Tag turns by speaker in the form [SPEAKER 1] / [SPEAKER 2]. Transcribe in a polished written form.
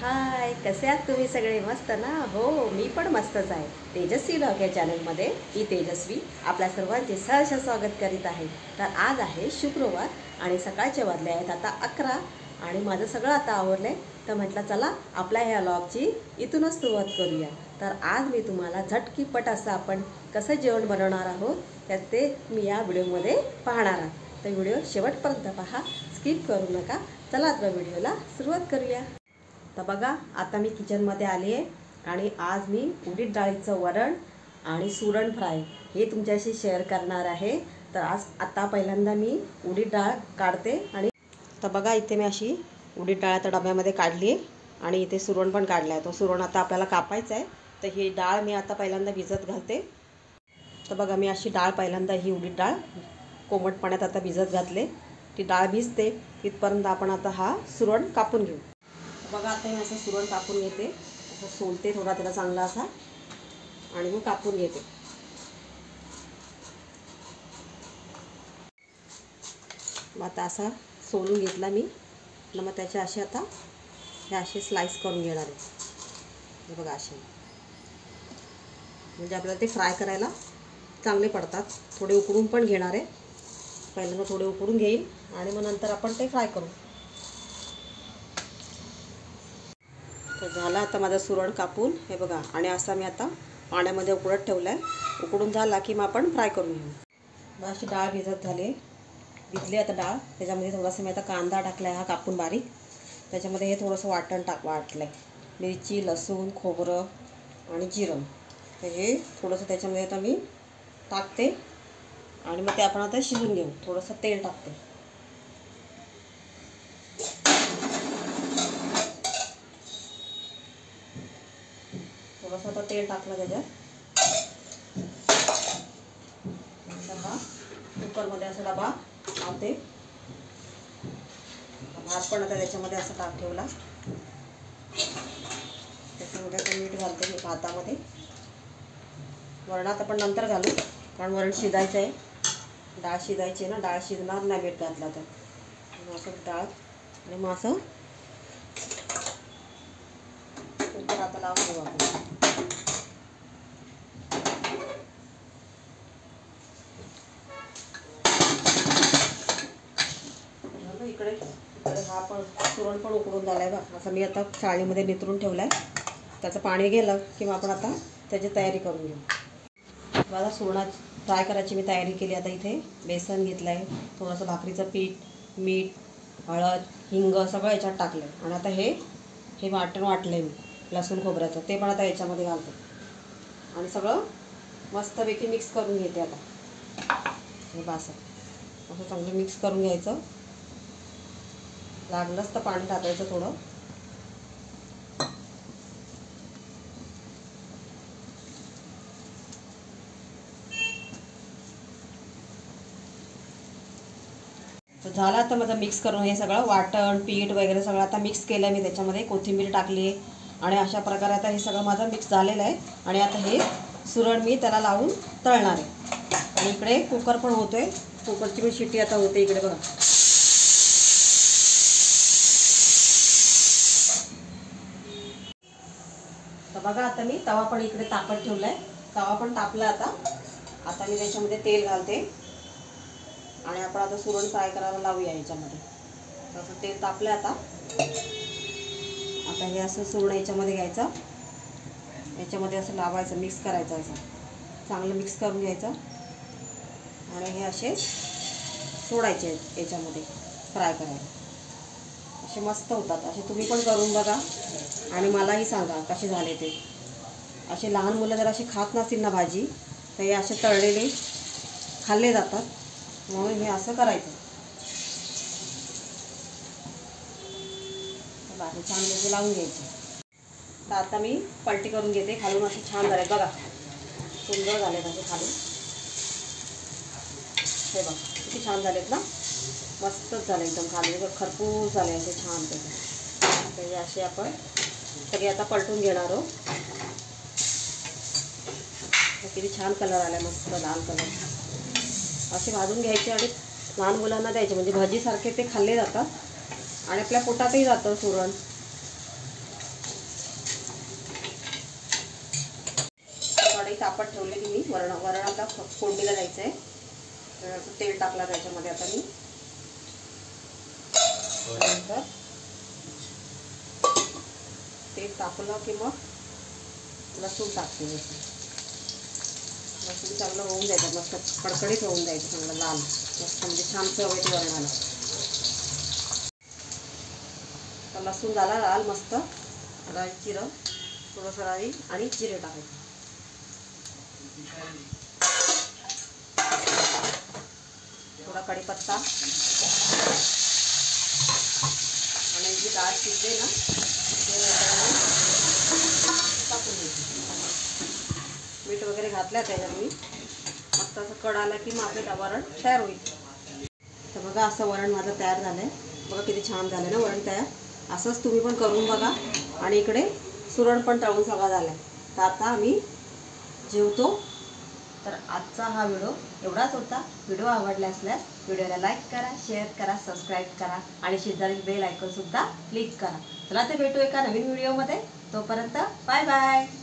[SPEAKER 1] हाय, कसे आहात तुम्ही सगळे? मस्त ना? हो, मी पण मस्तच आहे. तेजस्वी व्लॉग या चॅनलमध्ये मी तेजस्वी आपल्या सर्वांचे सहर्ष स्वागत करीत आहे. तर आज आहे शुक्रवार आणि सकाळचे वाजले आहेत आता 11 आणि माझं सगळं आता आवरलं आहे. तर म्हटलं चला आपल्या ह्या व्लॉगची इथूनच सुरुवात करूया. तर आज मी तुम्हाला झटकीपट असं आपण कसं जेवण बनवणार आहोत तर ते मी या व्हिडिओमध्ये पाहणार आहे. तर व्हिडिओ शेवटपर्यंत पहा, स्किप करू नका. चला आता व्हिडिओला सुरुवात करूया. तर बघा, आता मी किचनमध्ये आली आहे आणि आज मी उडीद डाळीचं वरण आणि सुरण फ्राय हे तुमच्याशी शेअर करणार आहे. तर आज आता पहिल्यांदा मी उडीद डाळ काढते. आणि तर बघा, इथे मी अशी उडीद डाळ आता डब्यामध्ये काढली आहे आणि इथे सुरण पण काढला आहे. तो सुरण आता आपल्याला कापायचा आहे. तर ही डाळ मी आता पहिल्यांदा भिजत घालते. तर बघा, मी अशी डाळ पहिल्यांदा ही उडीद डाळ कोमट पाण्यात आता भिजत घातले. ती डाळ भिजते तिथपर्यंत आपण आता हा सुरण कापून घेऊ. बघा, आता मी असं सुरण कापून घेते, असं सोलते थोडा त्याला चांगला असा आणि मग कापून घेते. मग आता असा सोलून घेतला मी. मग त्याचे असे आता हे असे स्लाइस करून घेणार आहे. हे बघा, असे म्हणजे आपल्याला ते फ्राय करायला चांगले पडतात. थोडे उकडून पण घेणार आहे. पहिल्यांदा थोडे उकडून घेईल आणि मग नंतर आपण ते फ्राय करू. तर झाला आता माझं सुरण कापून, हे बघा. आणि असा मी आता पाण्यामध्ये उकडत ठेवला आहे. उकडून झाला की मग आपण फ्राय करून घेऊ. मग अशी डाळ भिजली आता डाळ. त्याच्यामध्ये थोडासा मी आता कांदा टाकला आहे हा कापून बारीक. त्याच्यामध्ये हे थोडंसं वाटण वाटलं आहे. मिरची, लसूण, खोबरं आणि जिरं. तर हे थोडंसं त्याच्यामध्ये आता मी टाकते आणि मग ते आपण आता शिजून घेऊ. थोडंसं तेल टाकते. थोडंसं आता तेल टाकलं त्याच्यात. हा कुकरमध्ये असा डबा लावते. भात पण आता त्याच्यामध्ये असं ठेवला. त्याच्यामध्ये आता मीठ घालते मी भातामध्ये. वरणात आपण नंतर घालू, कारण वरण शिजायचं आहे. डाळ शिजायची ना, डाळ शिजणार नाही मीठ घातला तर. असं डाळ आणि मग असं कुकर आता लावून घेऊ आपण. इकडे हा पण सुरण पण उकडून झाला आहे बघा. असं मी आता चाळणीमध्ये नितरून ठेवला आहे. त्याचं पाणी गेलं किंवा आपण आता त्याची तयारी करून घेऊ. माझा सुरणाची फ्राय करायची मी तयारी केली. आता इथे बेसन घेतलं आहे, थोडंसं भाकरीचं पीठ, मीठ, हळद, हिंग सगळं याच्यात टाकलं आहे. आणि आता हे वाटण वाटलं आहे मी लसूण खोबऱ्याचं, ते पण आता याच्यामध्ये घालते आणि सगळं मस्तपैकी मिक्स करून घेते. आता हे असं चांगलं मिक्स करून घ्यायचं. लागलंच तर पाणी टाकायचं थोडं. तर झालं आता माझं मिक्स करून. हे सगळं वाटण, पीठ वगैरे सगळं आता मिक्स केलं आहे मी. त्याच्यामध्ये कोथिंबीर टाकली आहे आणि अशा प्रकारे आता हे सगळं माझं मिक्स झालेलं आहे. आणि आता हे सुरण मी त्याला लावून तळणार आहे. आणि इकडे कुकर पण होतो आहे. कुकरची मी शिट्टी आता होते इकडे बघा. तर बघा, आता मी तवा पण इकडे तापत ठेवला आहे. तवा पण तापला आता मी त्याच्यामध्ये तेल घालते आणि आपण आता सुरण फ्राय करायला लावूया याच्यामध्ये. असं तेल तापलं आता हे असं सुरण याच्यामध्ये घ्यायचं, याच्यामध्ये असं लावायचं, मिक्स करायचं. असं चांगलं मिक्स करून घ्यायचं आणि हे असे सोडायचे याच्यामध्ये फ्राय करायला. असे मस्त होतात. असे तुम्ही पण करून बघा आणि मलाही सांगा कसे झाले ते. असे लहान मुलं जर असे खात नसतील ना भाजी, तर हे असे तळलेले खाल्ले जातात. म्हणून हे असं करायचं. बाकी छान म्हणजे लावून घ्यायचे. तर आता मी पलटी करून घेते. खालून असे छान झाले बघा, सुंदर झालेत असे खालून. हे बघा किती छान झालेत ना, मस्तच झाले एकदम. खाली खरपूस झाले असे छान पैकी. तर हे असे आपण सगळे आता पलटून घेणार आहोत. किती छान कलर आला, मस्त लाल कलर. असे भाजून घ्यायचे आणि लहान मुलांना द्यायचे, म्हणजे भजीसारखे ते खाल्ले जातात आणि आपल्या पोटातही जातं सुरण. कढई तापत ठेवलेली मी. वरण आता फोडणीला द्यायचं आहे. तर तेल टाकलं त्याच्यामध्ये आता मी. नंतर तेल तापलं की मग लसूण टाकते. लसूण चांगलं होऊन जायचं, मस्त कडकडीत होऊन जायचं, चांगलं लाल मस्त, म्हणजे छान चव येते वरणाला. तर लसूण झाला लाल मस्त. राई जिरं थोडंसं, राई आणि जिरे टाकायचं. थोडा कढीपत्ता आणि जी डाळ शिजते ना ते टाकून द्यायची. मीठ वगैरे घातलं त्याच्यात मी. मस्त असं कड आला की मग आपलं वरण तयार होईल. तर बघा असं वरण माझं तयार झालं आहे. बघा किती छान झालं ना वरण तयार. असंच तुम्ही पण करून बघा. आणि इकडे सुरण पण तळून सगळा झाला आहे. तर आता आम्ही जेवतो. तर आजचा हा व्हिडिओ एवढाच होता. व्हिडिओ आवडला असल्यास व्हिडिओला लाईक करा, शेअर करा, सबस्क्राईब करा आणि शेजारी बेल आयकॉनसुद्धा क्लिक करा. चला तर भेटू एका नवीन व्हिडिओमध्ये. तोपर्यंत बाय बाय.